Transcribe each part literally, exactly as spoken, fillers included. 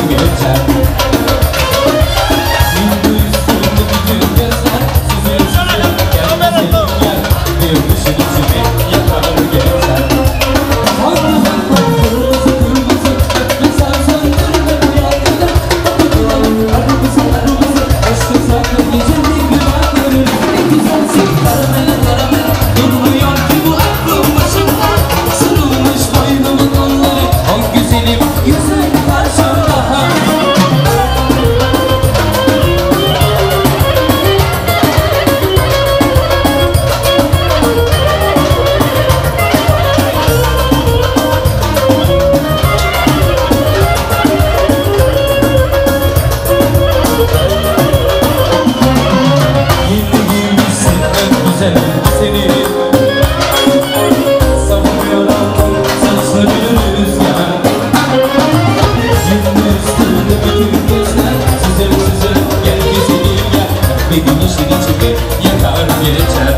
geçer. Şimdi üstünde bütün gözler süzül süzül gel güzelim gel. Bir kışın içimi yakar geçer. Kırmızı kırmızı öpmesen söndürme bu yangını. Aramızı aramızı aşkı saklı gecenin günahları. Ne güzelsin karamele karamele durmuyor ki bu aklım başımda. Sarılmış boynumun kolları o güzelim yüzün karşımda. Yeni giymişsin en güzel seni. Savuruyor aldım saçlarını rüzgar. Yeni üstünde bütün gözler süzer süzer gel güzelim gel. Bir güneşin içimi yakar geçer.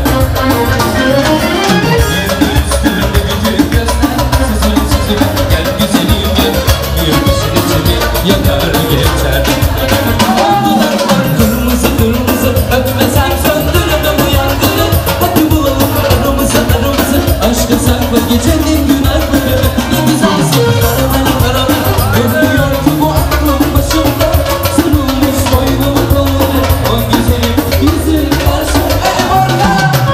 Yeni üstünde bütün gözler süzer süzer gel güzelim gel. Bir güneşin içimi yakar geçer. Kırmızı kırmızı öpmesen söndürme bu yangını. Hadi bulalım aramızı aramızı aşkı sakla gecenin günahları. Ne güzelsin karamel karamel dönüyor ki bu aklım başımda. Sarılmış boynumun kolları o güzelim yüzün karşımda. Orada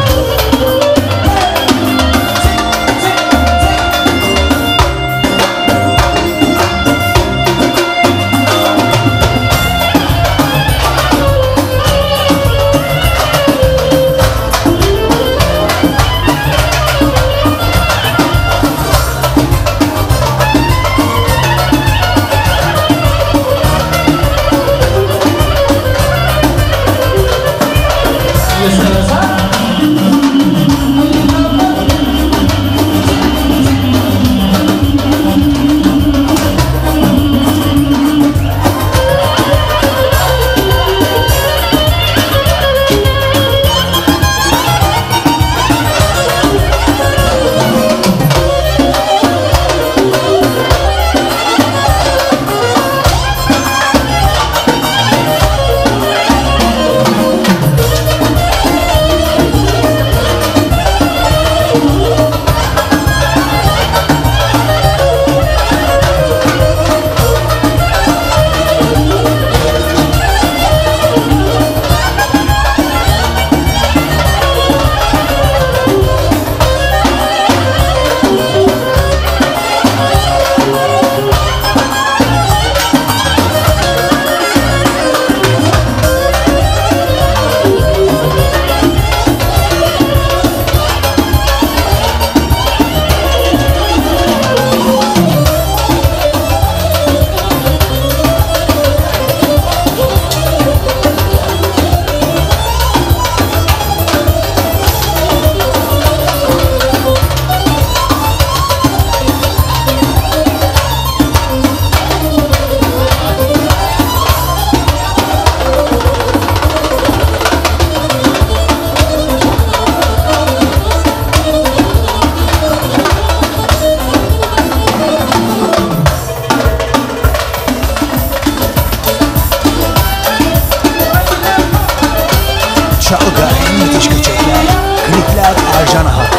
Çalga en müthiş köçekler. Klipler Ercan Ahat.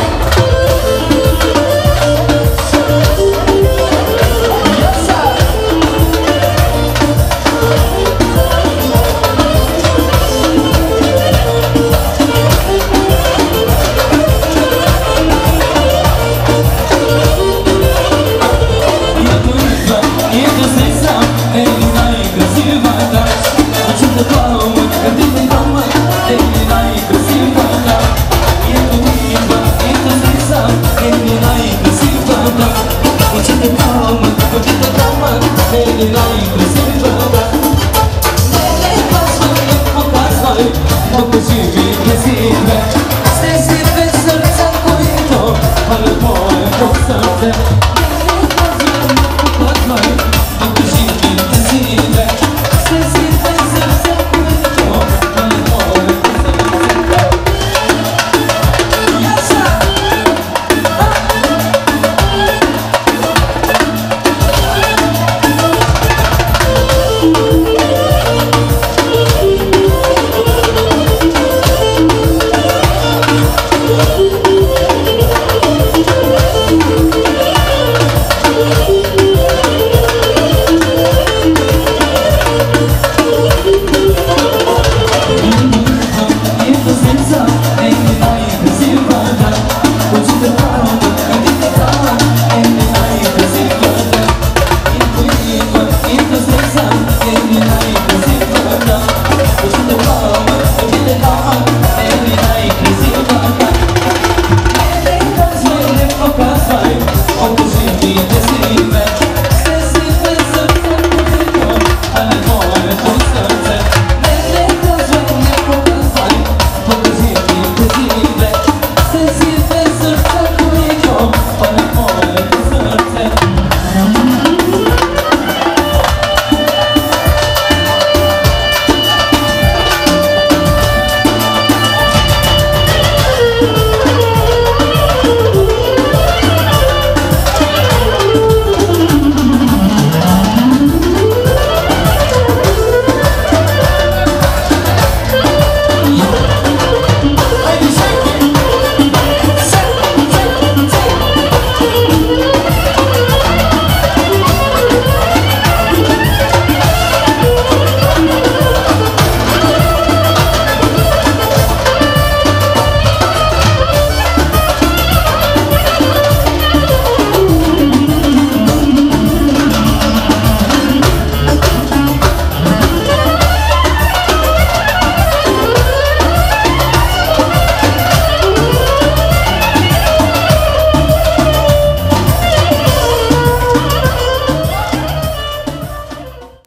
Baby, like